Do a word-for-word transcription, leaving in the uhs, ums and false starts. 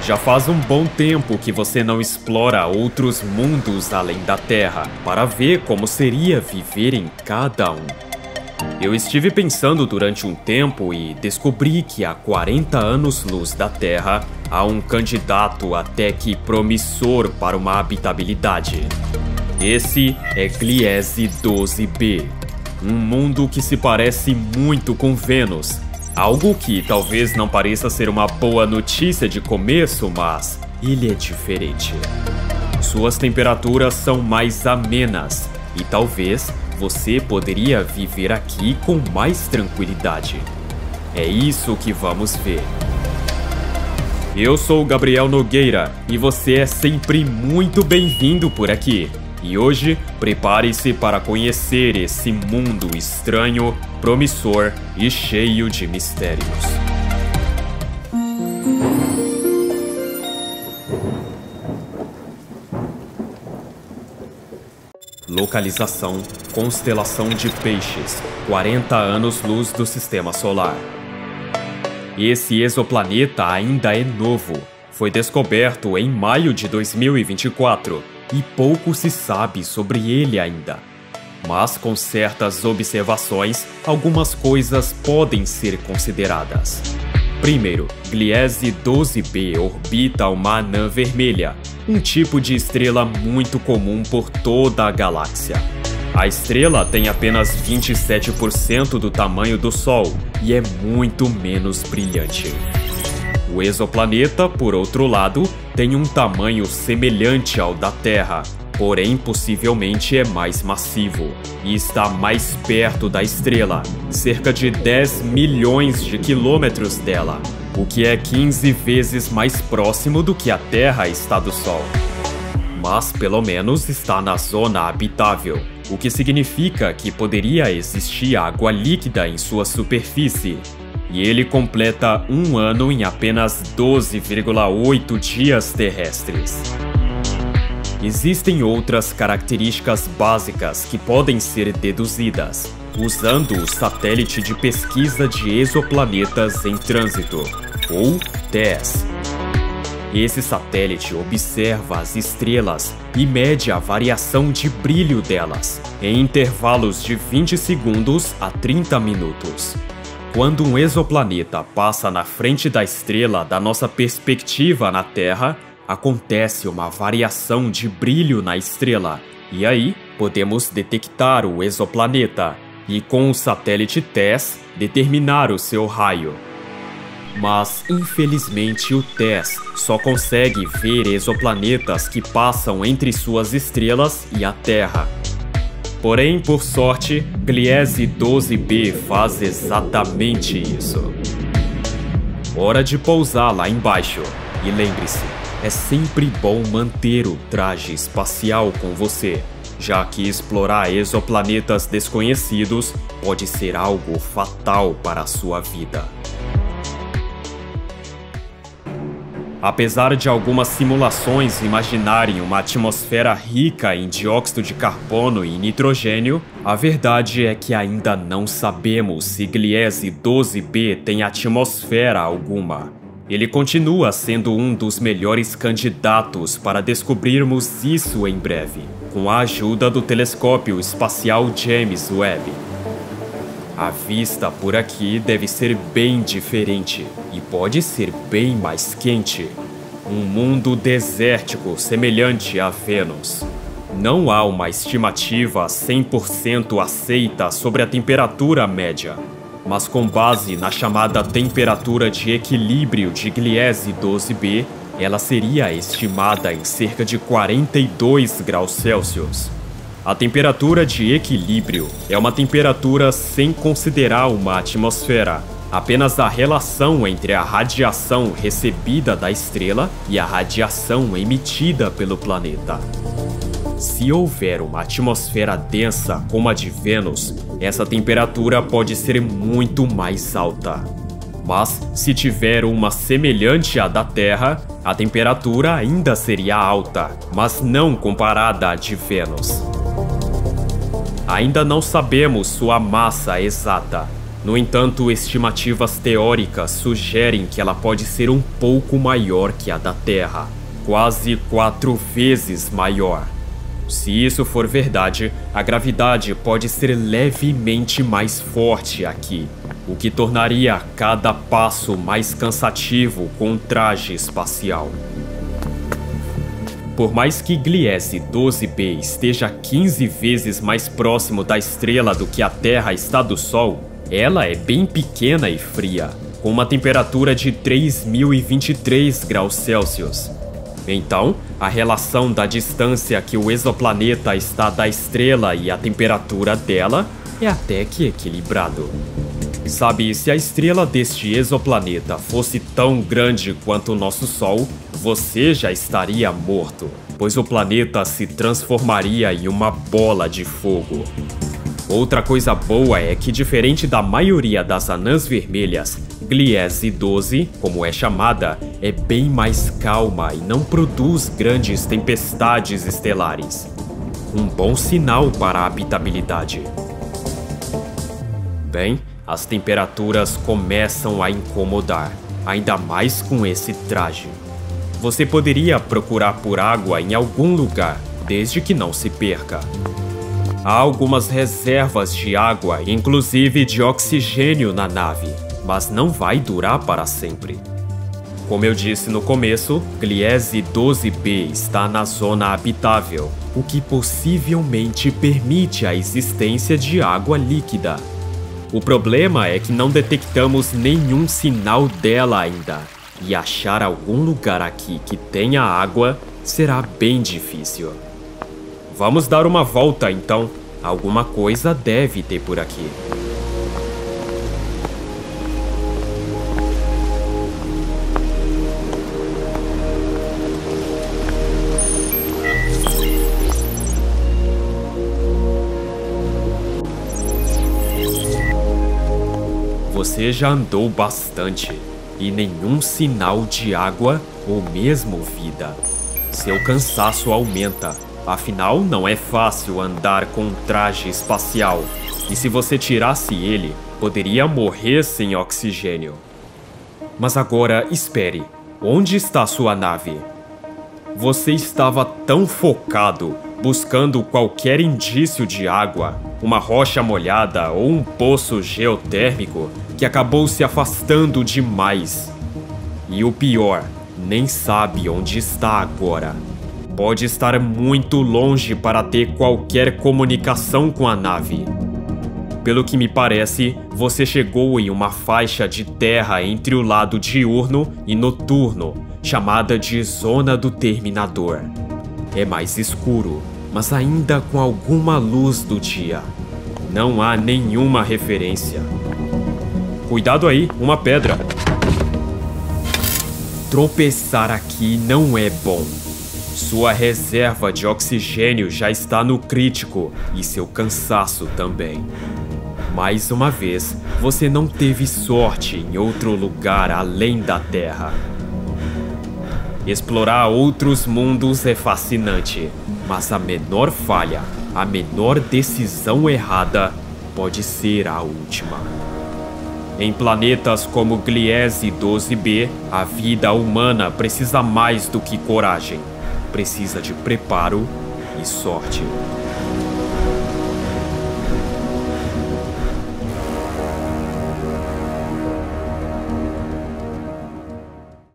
Já faz um bom tempo que você não explora outros mundos além da Terra, para ver como seria viver em cada um. Eu estive pensando durante um tempo e descobri que há quarenta anos-luz da Terra há um candidato até que promissor para uma habitabilidade. Esse é Gliese doze b, um mundo que se parece muito com Vênus. Algo que talvez não pareça ser uma boa notícia de começo, mas ele é diferente. Suas temperaturas são mais amenas e talvez você poderia viver aqui com mais tranquilidade. É isso que vamos ver. Eu sou Gabriel Nogueira e você é sempre muito bem-vindo por aqui. E hoje, prepare-se para conhecer esse mundo estranho, promissor e cheio de mistérios. Localização: constelação de Peixes, quarenta anos-luz do Sistema Solar. Esse exoplaneta ainda é novo. Foi descoberto em maio de dois mil e vinte e quatro. E pouco se sabe sobre ele ainda. Mas com certas observações, algumas coisas podem ser consideradas. Primeiro, Gliese doze b orbita uma anã vermelha, um tipo de estrela muito comum por toda a galáxia. A estrela tem apenas vinte e sete por cento do tamanho do Sol e é muito menos brilhante. O exoplaneta, por outro lado, tem um tamanho semelhante ao da Terra, porém possivelmente é mais massivo e está mais perto da estrela, cerca de dez milhões de quilômetros dela, o que é quinze vezes mais próximo do que a Terra está do Sol. Mas pelo menos está na zona habitável, o que significa que poderia existir água líquida em sua superfície. E ele completa um ano em apenas doze vírgula oito dias terrestres. Existem outras características básicas que podem ser deduzidas, usando o Satélite de Pesquisa de Exoplanetas em Trânsito, ou T E S. Esse satélite observa as estrelas e mede a variação de brilho delas, em intervalos de vinte segundos a trinta minutos. Quando um exoplaneta passa na frente da estrela da nossa perspectiva na Terra, acontece uma variação de brilho na estrela, e aí podemos detectar o exoplaneta e, com o satélite T E S, determinar o seu raio. Mas, infelizmente, o T E S só consegue ver exoplanetas que passam entre suas estrelas e a Terra. Porém, por sorte, Gliese doze b faz exatamente isso. Hora de pousar lá embaixo. E lembre-se, é sempre bom manter o traje espacial com você, já que explorar exoplanetas desconhecidos pode ser algo fatal para a sua vida. Apesar de algumas simulações imaginarem uma atmosfera rica em dióxido de carbono e nitrogênio, a verdade é que ainda não sabemos se Gliese doze b tem atmosfera alguma. Ele continua sendo um dos melhores candidatos para descobrirmos isso em breve, com a ajuda do telescópio espacial James Webb. A vista por aqui deve ser bem diferente e pode ser bem mais quente. Um mundo desértico semelhante a Vênus. Não há uma estimativa cem por cento aceita sobre a temperatura média, mas com base na chamada temperatura de equilíbrio de Gliese doze b, ela seria estimada em cerca de quarenta e dois graus Celsius. A temperatura de equilíbrio é uma temperatura sem considerar uma atmosfera, apenas a relação entre a radiação recebida da estrela e a radiação emitida pelo planeta. Se houver uma atmosfera densa como a de Vênus, essa temperatura pode ser muito mais alta. Mas, se tiver uma semelhante à da Terra, a temperatura ainda seria alta, mas não comparada à de Vênus. Ainda não sabemos sua massa exata. No entanto, estimativas teóricas sugerem que ela pode ser um pouco maior que a da Terra, quase quatro vezes maior. Se isso for verdade, a gravidade pode ser levemente mais forte aqui, o que tornaria cada passo mais cansativo com um traje espacial. Por mais que Gliese doze b esteja quinze vezes mais próximo da estrela do que a Terra está do Sol, ela é bem pequena e fria, com uma temperatura de três mil e vinte e três graus Celsius. Então, a relação da distância que o exoplaneta está da estrela e a temperatura dela é até que equilibrado. Sabe, se a estrela deste exoplaneta fosse tão grande quanto o nosso Sol, você já estaria morto, pois o planeta se transformaria em uma bola de fogo. Outra coisa boa é que, diferente da maioria das anãs vermelhas, Gliese doze, como é chamada, é bem mais calma e não produz grandes tempestades estelares. Um bom sinal para a habitabilidade. Bem, as temperaturas começam a incomodar, ainda mais com esse traje. Você poderia procurar por água em algum lugar, desde que não se perca. Há algumas reservas de água, inclusive de oxigênio na nave, mas não vai durar para sempre. Como eu disse no começo, Gliese doze b está na zona habitável, o que possivelmente permite a existência de água líquida. O problema é que não detectamos nenhum sinal dela ainda, e achar algum lugar aqui que tenha água será bem difícil. Vamos dar uma volta então. Alguma coisa deve ter por aqui. Você já andou bastante e nenhum sinal de água ou mesmo vida. Seu cansaço aumenta. Afinal, não é fácil andar com um traje espacial, e se você tirasse ele, poderia morrer sem oxigênio. Mas agora, espere. Onde está sua nave? Você estava tão focado, buscando qualquer indício de água, uma rocha molhada ou um poço geotérmico, que acabou se afastando demais. E o pior, nem sabe onde está agora. Pode estar muito longe para ter qualquer comunicação com a nave. Pelo que me parece, você chegou em uma faixa de terra entre o lado diurno e noturno, chamada de Zona do Terminador. É mais escuro, mas ainda com alguma luz do dia. Não há nenhuma referência. Cuidado aí, uma pedra. Tropeçar aqui não é bom. Sua reserva de oxigênio já está no crítico e seu cansaço também. Mais uma vez, você não teve sorte em outro lugar além da Terra. Explorar outros mundos é fascinante, mas a menor falha, a menor decisão errada pode ser a última. Em planetas como Gliese doze b, a vida humana precisa mais do que coragem. Precisa de preparo e sorte.